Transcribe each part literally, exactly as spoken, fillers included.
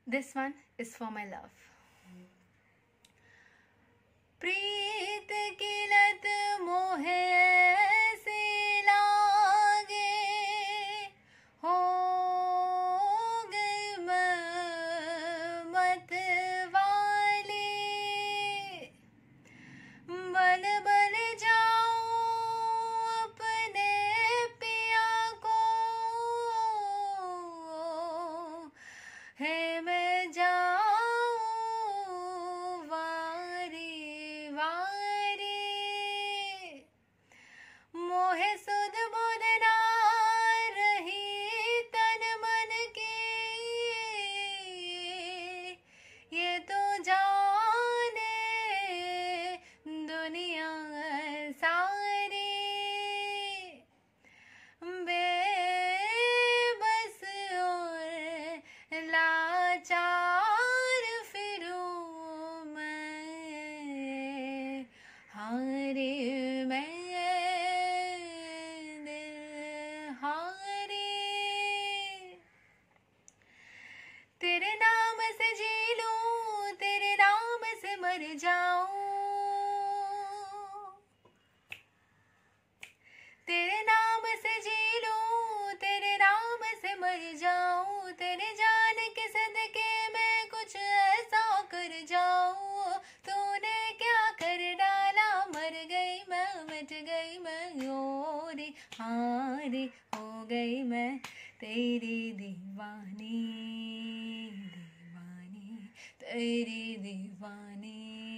This one is for my love. प्रीत की लत मोहे ऐसी लागे, हो गई मैं मत वाली, बल बल जाऊं अपने पिया को, है मैं जाऊं मोहे सुध बुध ना रही तन मन की, ये तो जाने दुनिया सारी, बेबस और लाचार फिरूं मैं, हारे मैं तेरे नाम से जी लूं, तेरे नाम से मर जाऊं, तेरे नाम से जी लूं, तेरे नाम से मर जाऊं, तेरे जान के सदके मैं कुछ ऐसा कर जाऊं, तूने क्या कर डाला, मर गई मैं, मिट गई मैं, ओ रे हारे हो गई मैं तेरी दीवानी, दीवानी तेरी दीवानी,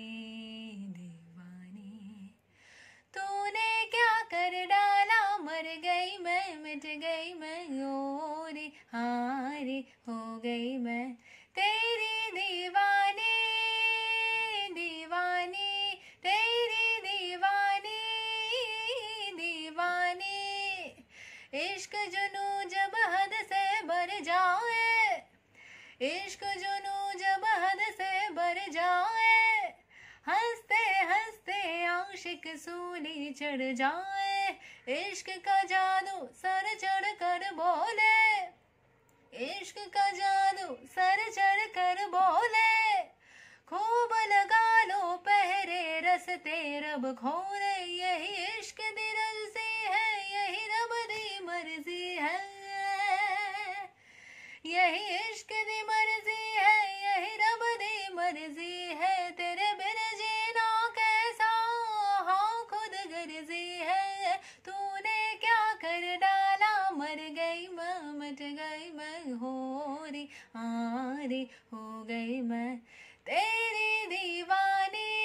दीवानी। तूने क्या कर डाला, मर गई मैं, मिट गई मैं, ओ रे हारे हो गई मैं तेरी दीवानी, दीवानी तेरी दीवानी, दीवानी। इश्क जुनू जब हद से बढ़ जाए, इश्क जुनू जब हद से बढ़ जाए, हंसते हंसते आशिक सूली चढ़ जाए, इश्क का जादू सर चढ़ कर बोले, इश्क का जादू सर चढ़ कर बोले, खूब लगा लो पहरे रस्ते रब खोले, यही इश्क दी रज़ी है, यही रब दी मर्जी है, यही इश्क दी मर्जी है, यही रब दी मर्जी है, तेरे बिन जीना कैसा हाँ खुद गर्जी है, तूने क्या कर डाला, मर गई मैं, मिट गई मैं, हो री हारी हो गई मैं तेरी दीवानी।